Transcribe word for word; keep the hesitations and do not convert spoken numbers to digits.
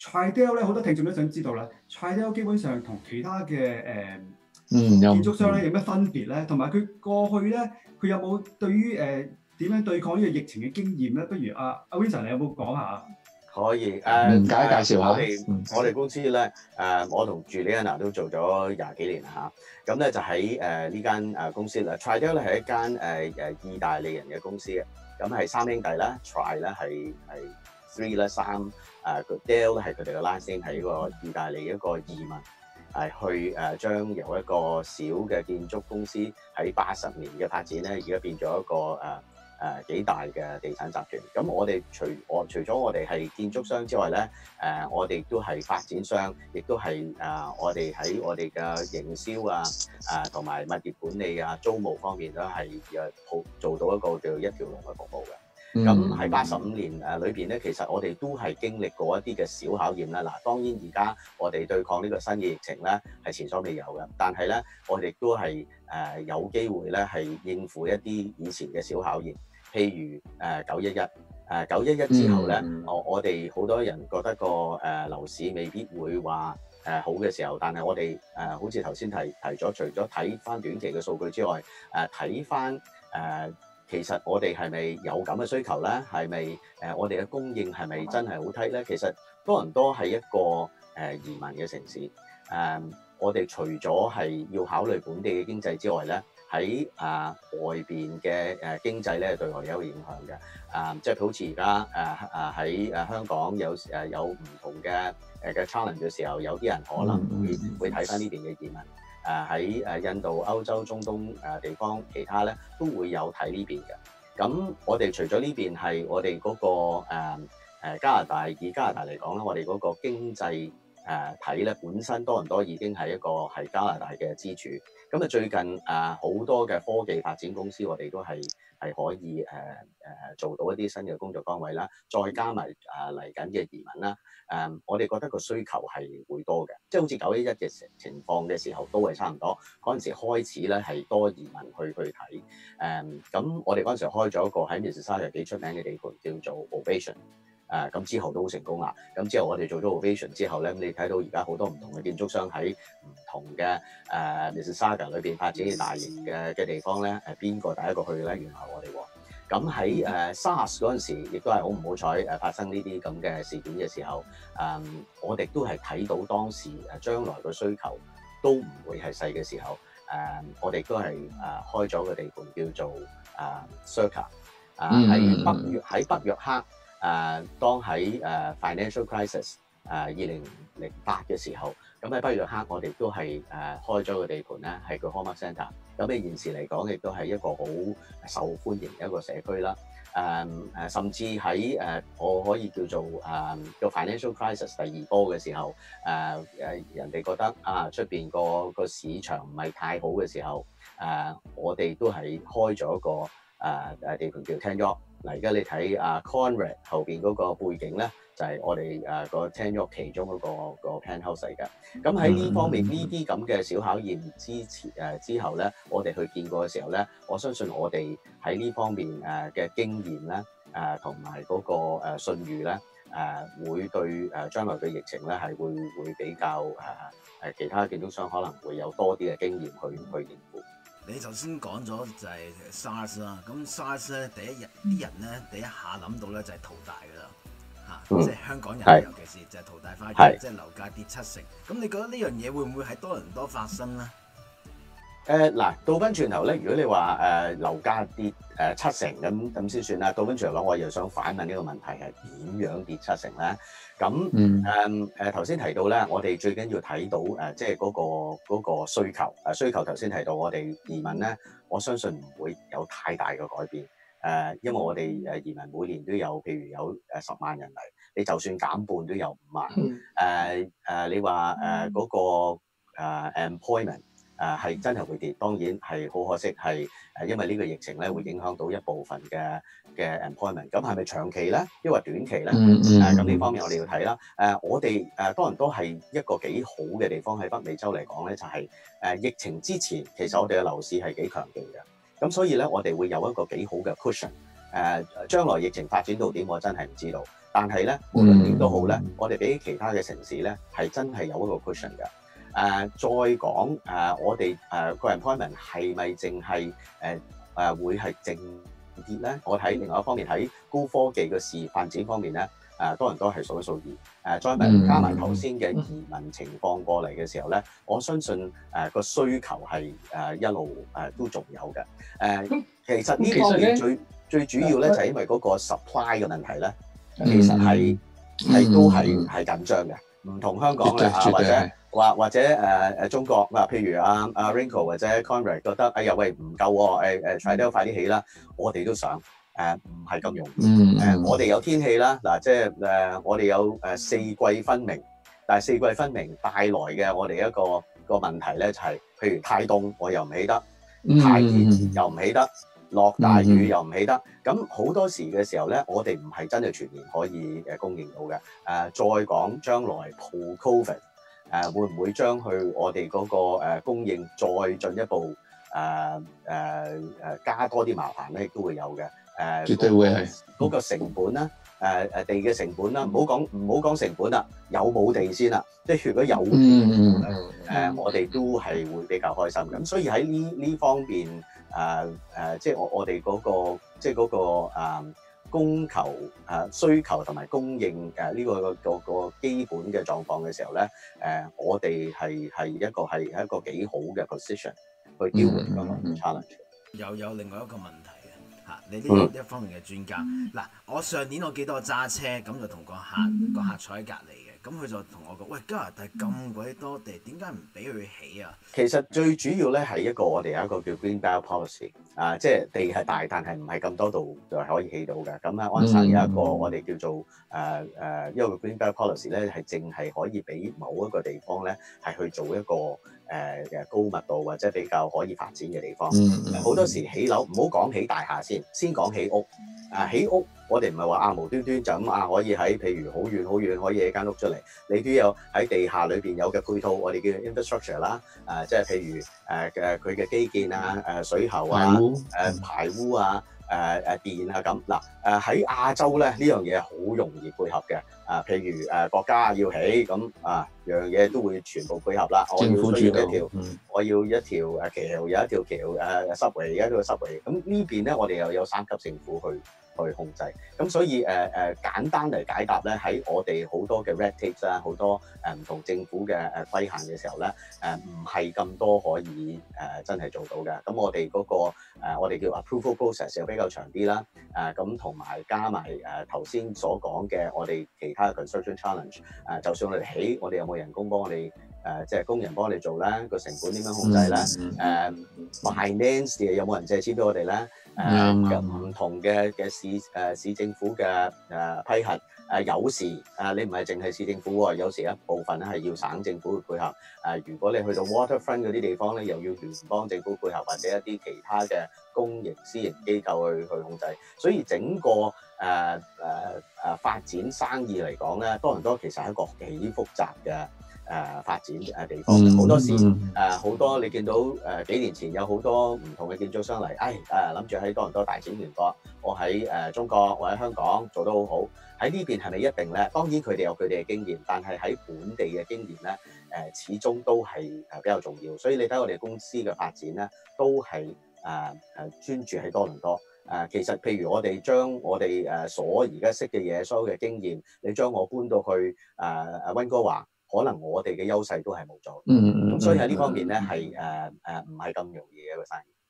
Tridel 咧，好多聽眾都想知道啦。Tridel 基本上同其他嘅誒、呃、 嗯建築商咧有咩分別咧？同埋佢過去咧，佢有冇對於誒點樣對抗呢個疫情嘅經驗咧？不如阿阿 Vincent，你有冇講下？ 可以誒， 嗯，介介紹下。 我哋我哋公司咧誒，我同 Juliana 都做咗廿幾年啦嚇。咁咧就喺誒呢間誒公司啦。Tridel 咧係一間誒誒意大利人嘅公司嘅，咁係三兄弟啦。Tri 咧係係 three 咧三誒個 Del 咧係佢哋嘅 last name 係一個意大利一個移民係去誒將由一個小嘅建築公司喺八十年嘅發展咧，而家變咗一個誒。誒、呃、幾大嘅地產集團，咁我哋除我除咗我哋係建築商之外咧，誒、呃、我哋都係發展商，亦都係誒、呃、我哋喺我哋嘅營銷啊，誒同埋物業管理啊、租務方面都係誒好做到一個叫一條龍嘅服務嘅。咁喺八十五年誒裏邊咧，其實我哋都係經歷過一啲嘅小考驗啦。嗱，當然而家我哋對抗呢個新嘅疫情咧係前所未有嘅，但係咧我哋都係誒有機會咧係應付一啲以前嘅小考驗。譬如誒九一一，誒九一一之後咧、嗯，我我哋好多人覺得個誒、呃、樓市未必會話誒、呃、好嘅時候，但係我哋誒、呃、好似頭先提提咗，除咗睇翻短期嘅數據之外，誒睇翻誒其實我哋係咪有咁嘅需求咧？係咪誒我哋嘅供應係咪真係好低咧？其實多倫多係一個誒、呃、移民嘅城市，誒、呃、我哋除咗係要考慮本地嘅經濟之外咧。喺啊外邊嘅誒經濟咧對我哋有影響嘅，啊即係好似而家誒誒喺誒香港有誒有唔同嘅誒嘅 challenge 嘅時候，有啲人可能會會睇翻呢邊嘅移民，誒喺誒印度、歐洲、中東誒地方，其他咧都會有睇呢邊嘅。咁我哋除咗呢邊係我哋嗰個誒誒加拿大，以加拿大嚟講咧，我哋嗰個經濟誒睇咧本身多倫多已經係一個係加拿大嘅支柱。咁啊，最近誒好多嘅科技發展公司，我哋都係係可以誒誒、呃、做到一啲新嘅工作崗位啦，再加埋誒嚟緊嘅移民啦，誒、呃、我哋覺得個需求係會多嘅，即係好似九一一嘅情況嘅時候都係差唔多，嗰陣時開始咧係多移民去去睇，誒、呃、咁我哋嗰陣時開咗一個喺 Mississauga 幾出名嘅地盤叫做 Ovation。誒咁、啊、之後都好成功啦。咁之後我哋做咗 Ovation 之後咧，咁你睇到而家好多唔同嘅建築商喺唔同嘅誒 Mississauga 裏邊發展嘅大型嘅嘅地方咧，誒邊個第一個去咧？原來我哋喎。咁喺誒 SARS 嗰陣時，亦都係好唔好彩誒發生呢啲咁嘅事件嘅時候，誒、嗯、我哋都係睇到當時誒將來嘅需求都唔會係細嘅時候，誒、嗯、我哋都係誒開咗個地盤叫做誒 Circa，啊喺北約喺北約克。誒、uh, 當喺誒、uh, financial crisis 誒二零零八嘅時候，咁喺北約克我哋都係誒、uh, 開咗個地盤咧，係個 Hallmark Centre。咁喺現時嚟講，亦都係一個好受歡迎嘅一個社區啦。誒、uh, 誒，甚至喺誒、uh, 我可以叫做誒個、uh, financial crisis 第二波嘅時候，誒、uh, 誒人哋覺得啊出邊個個市場唔係太好嘅時候，誒、uh, 我哋都係開咗一個誒誒、uh, 地盤叫 Ten York。嗱，而家你睇啊 Conrad 後邊嗰個背景咧，就係、是、我哋誒個 Ten York 其中嗰、那個個 penthouse 嚟嘅。咁喺呢方面呢啲咁嘅小考驗之前誒之後咧，我哋去見過嘅時候咧，我相信我哋喺呢方面誒嘅經驗咧，誒同埋嗰個誒信譽咧，誒會對誒將來嘅疫情咧係會會比較誒誒其他建築商可能會有多啲嘅經驗去去應付。 你頭先講咗就係 SARS 啦，咁 SARS 咧第一日啲人咧第一下諗到咧就係淘大噶啦，嚇、嗯，即係香港人尤其是就係淘大花園，即係樓價跌七成。咁你覺得呢樣嘢會唔會喺多倫多發生咧？ 誒嗱，倒翻轉頭咧，如果你話誒樓價跌誒七成咁咁先算啦。倒翻轉頭講，我又想反問呢個問題係點樣跌七成咧？咁誒誒頭先提到咧，我哋最緊要睇到誒，即係嗰個嗰個需求。誒需求頭先提到，我哋移民咧，我相信唔會有太大嘅改變。誒，因為我哋誒移民每年都有，譬如有誒十萬人嚟，你就算減半都有五萬。誒誒，你話誒嗰個誒 employment。誒係、呃、真係會跌，當然係好可惜，係誒因為呢個疫情咧會影響到一部分嘅嘅 employment。咁係咪長期咧，抑或短期咧？誒咁呢方面我哋要睇啦。誒、呃、我哋誒多倫多係一個幾好嘅地方，喺北美洲嚟講咧，就係、是、誒、呃、疫情之前，其實我哋嘅樓市係幾強勁嘅。咁所以咧，我哋會有一個幾好嘅 cushion。 誒將來疫情發展到點，我真係唔知道。但係咧，無論點都好咧，我哋比其他嘅城市咧係真係有一個 cushion 嘅。誒、呃，再講誒、呃，我哋誒個 employment 係咪淨係誒誒會係靜啲咧？我睇另外一方面喺高科技嘅事業發展方面咧，誒、呃、多人都係數一數二。誒、呃，再埋加埋頭先嘅移民情況過嚟嘅時候咧，我相信誒個、呃、需求係誒、呃、一路誒、呃、都仲有嘅。誒、呃，其實呢方面最最主要咧就係因為嗰個 supply 嘅問題咧。其實係係、嗯、都係係緊張嘅，唔同香港咧啊，或者或或者誒誒、呃、中國啊，譬如啊啊 Ringo 或者 Conrad 覺得哎呀喂唔夠喎，誒誒 Tridel 快啲起啦，我哋都想誒唔係咁容易誒、呃，我哋有天氣啦嗱，即係誒我哋有誒四季分明，但係四季分明帶來嘅我哋一個一個問題咧就係、是，譬如太凍我又唔起得，太熱又唔起得。落大雨又唔起得，咁好多時嘅時候咧，我哋唔係真係全年可以誒供應到嘅。誒、呃，再講將來 post covid 誒、呃，會唔會將去我哋嗰個誒供應再進一步誒誒誒加多啲麻煩咧，亦都會有嘅。誒、呃， 絕對會係嗰、那個成本啦，誒、呃、誒地嘅成本啦，唔好講唔好講成本啦，有冇地先啦，即係如果有地誒、呃，我哋都係會比較開心嘅。咁所以喺呢呢方面。誒、uh, 誒、uh,，即係我我哋嗰個，即係嗰個誒供求誒、uh, 需求同埋供應誒呢、uh, 個個個基本嘅狀況嘅時候咧，誒、uh, 我哋係係一個係一個幾好嘅 position 去 deal with 嗰個 challenge。 又有另外一個問題嘅嚇，你呢呢一方面嘅專家嗱、嗯，我上年我記得我揸車咁就同個客個客坐喺隔離嘅。咁佢就同我講：喂，加拿大咁鬼多地，點解唔俾佢起啊？ 其實最主要咧係一個我哋有一個叫 Green Belt Policy 啊，即係地係大，但係唔係咁多度就係可以起到嘅。咁咧安省有一個我哋叫做誒誒、呃呃、一個 Green Belt Policy 咧，係淨係可以俾某一個地方咧係去做一個誒嘅、呃、高密度或者比較可以發展嘅地方。好、嗯、多時起樓唔好講起大廈先，先講起屋。啊，起屋我哋唔係話啊無端端就咁啊可以喺譬如好遠好遠可以起間屋出嚟，你都有喺地下裏邊有嘅配套，我哋叫 infrastructure 啦，啊即係譬如誒嘅佢嘅基建啊、誒水喉啊、誒排污啊、誒誒電啊咁嗱誒喺亞洲咧呢樣嘢好容易配合嘅啊，譬如誒國家要起咁啊樣嘢都會全部配合啦，我要需要一條，嗯、我要一條誒橋，有一條橋誒濕圍，而家都有濕圍，咁呢邊咧我哋又有三級政府去。去控制，咁所以誒誒、呃、簡單嚟解答咧，喺我哋好多嘅 red tape 啦，好多誒唔同政府嘅誒規限嘅時候咧，誒唔係咁多可以誒、呃、真係做到嘅。咁我哋嗰、那個、呃、我哋叫 approval process 又比較長啲啦。誒咁同埋加埋誒頭先所講嘅我哋其他嘅 construction challenge。誒、呃、就算我哋起，我哋有冇人工幫我哋誒即係工人幫我哋做咧？個成本點樣控制咧？誒、呃、finance 有冇人借錢俾我哋咧？誒唔、呃、同嘅嘅市誒、呃、市政府嘅誒、呃、批核誒、呃、有時誒、呃、你唔係淨係市政府喎，有時一部分咧係要省政府去配合。誒、呃、如果你去到 waterfront 嗰啲地方咧，又要聯邦政府配合，或者一啲其他嘅公營私營機構去去控制。所以整個誒誒誒發展生意嚟講咧，多倫多其實係一個幾複雜嘅。誒、呃、發展誒地方好、嗯、多時誒好、呃、多你見到誒、呃、幾年前有好多唔同嘅建築商嚟，誒誒諗住喺多倫多大展拳腳，我喺誒、呃、中國或者香港做得好好，喺呢邊係咪一定咧？當然佢哋有佢哋嘅經驗，但係喺本地嘅經驗咧，誒、呃、始終都係誒比較重要。所以你睇我哋公司嘅發展咧，都係誒誒專注喺多倫多。誒、呃、其實譬如我哋將我哋誒所而家識嘅嘢，所有嘅經驗，你將我搬到去誒誒溫哥華。可能我哋嘅優勢都係冇咗，咁、嗯、所以喺呢方面咧係誒誒唔係咁容易嘅一個生意。